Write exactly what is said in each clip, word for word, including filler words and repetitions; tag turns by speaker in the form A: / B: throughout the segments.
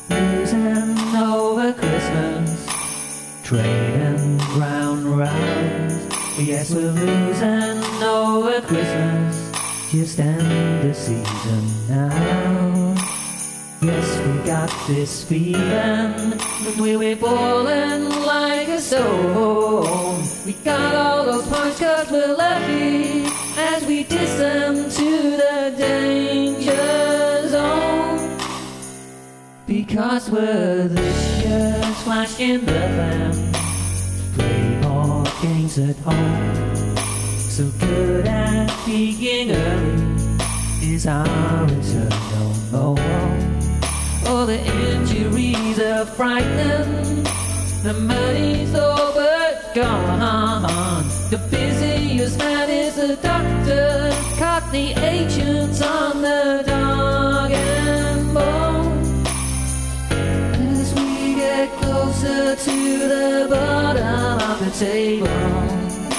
A: losing over Christmas, trading round round. Yes, we're losing over Christmas, just end the season now. Yes, we got this feeling that we'll be falling like a stone. We got all those points cause we're lucky as we diss them to the danger zone. Because we're this year's flash in the pan, play more games at home. So good at being early is our eternal motto. All the injuries are frightening, the money's all but gone. The busiest man is the doctor, caught the agents on the dog and bone. As we get closer to the bottom of the table,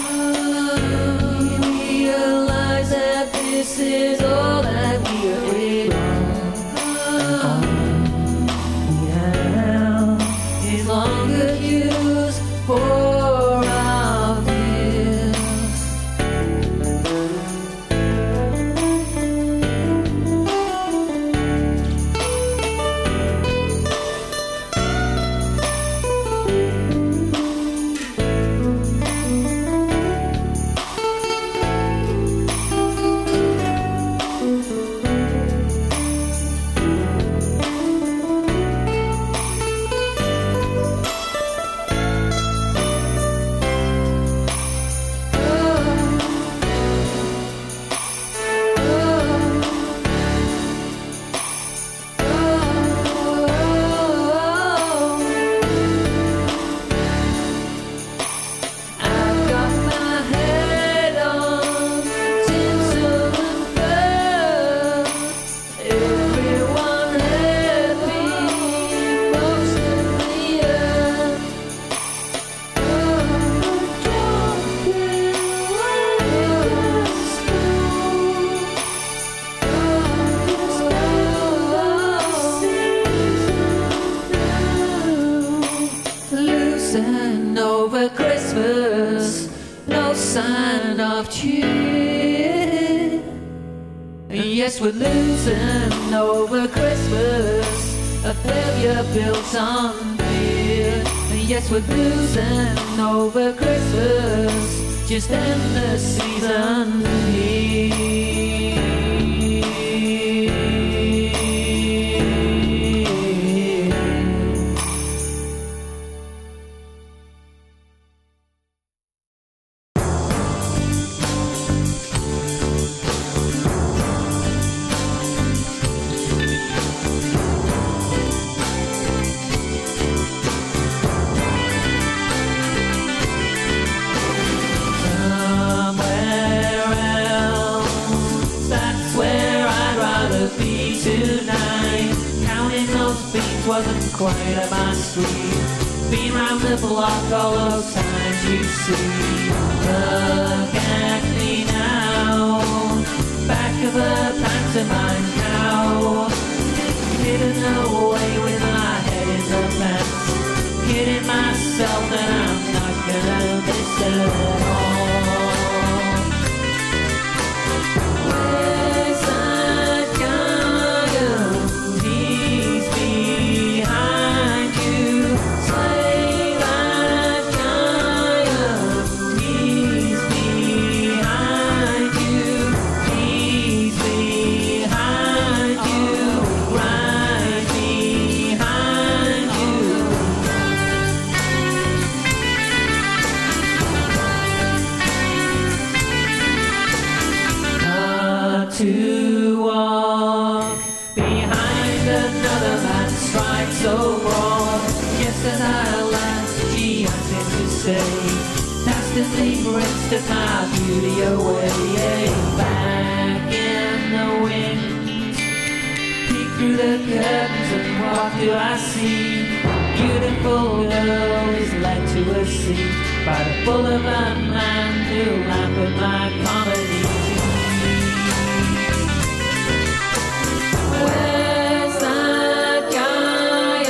A: we realize that this is all that we are able. Longer use for our fears. Over Christmas, no sign of cheer. Yes, we're losing over Christmas, a failure built on fear. Yes, we're losing over Christmas, just end the season here. Wasn't quite at my street. Been round the block all those times you see. Look at me now, back of a pantomime cow, hidden away with my head in the pants, kidding myself that I'm not gonna miss it at all. Where's that guy? He's behind you. Slay that guy. He's behind you. He's behind you. Right behind you. Not to walk behind another man's stride so broad. Yes, as I laughed, she asked him to stay. Dastardly wrested my beauty away. Back in the wind, peek through the curtains and what do I see? Beautiful girl is led to a seat by the bull of a man who laughed at my comedy. Where's that guy?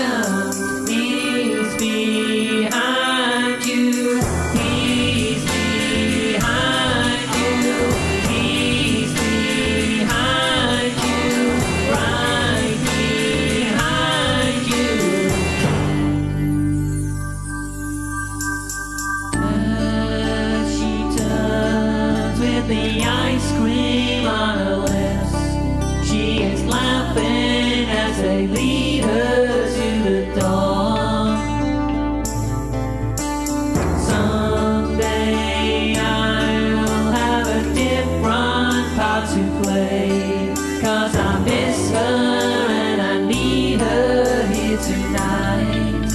A: here tonight.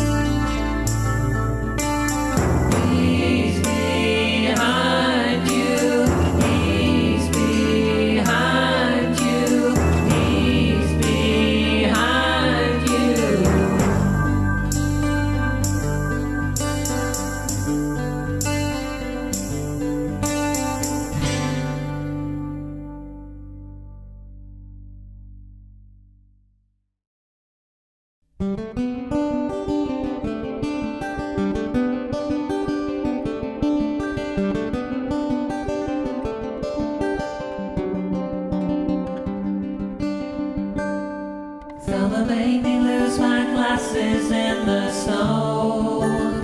A: He's behind you. He's behind you. He's behind you. Thelma made me lose my glasses in the snow.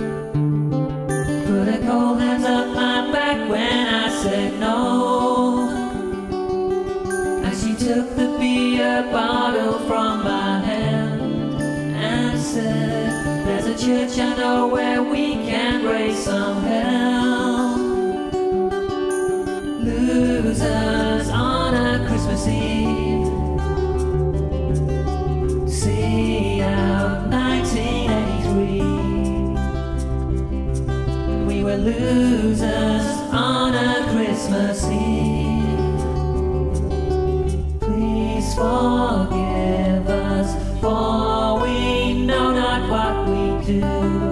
A: Put her cold hands up my back when I said no. And she took the beer bottle from my hand and said, there's a church I know where we can raise some hell. Losers on a Christmas Eve. See out nineteen eighty-three. We were losers on a Christmas Eve. Please forgive us, for we know not what we do.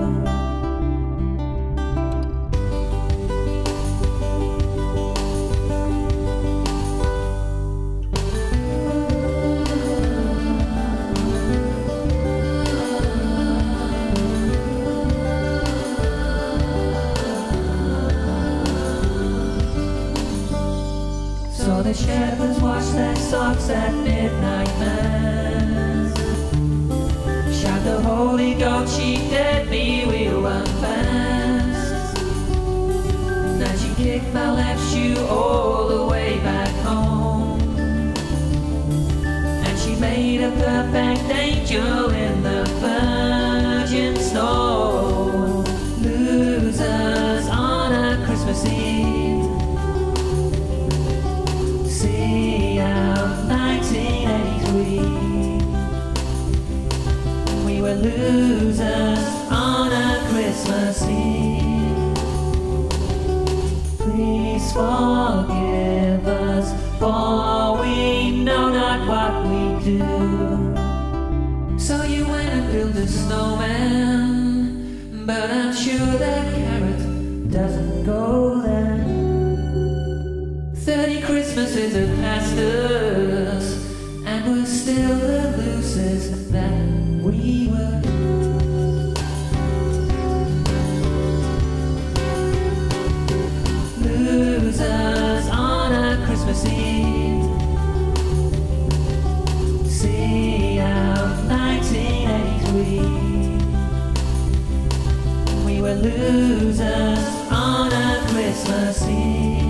A: So the shepherds wash their socks at midnight mass. Shout the Holy Goat, she dead me, we'll run fast. Now she kicked my left shoe all the way back home. And she made a perfect angel in the virgin snow. Losers on a Christmas Eve. See out nineteen eighty-three. We were losers on a Christmas Eve. Please forgive us, for we know not what we do. So you went and built a snowman, but I'm sure that carrot doesn't go there. Thirty Christmases have passed us, and we're still the losers that we were. Losers on a Christmas Eve. See out nineteen eighty-three. We were losers on a Christmas Eve.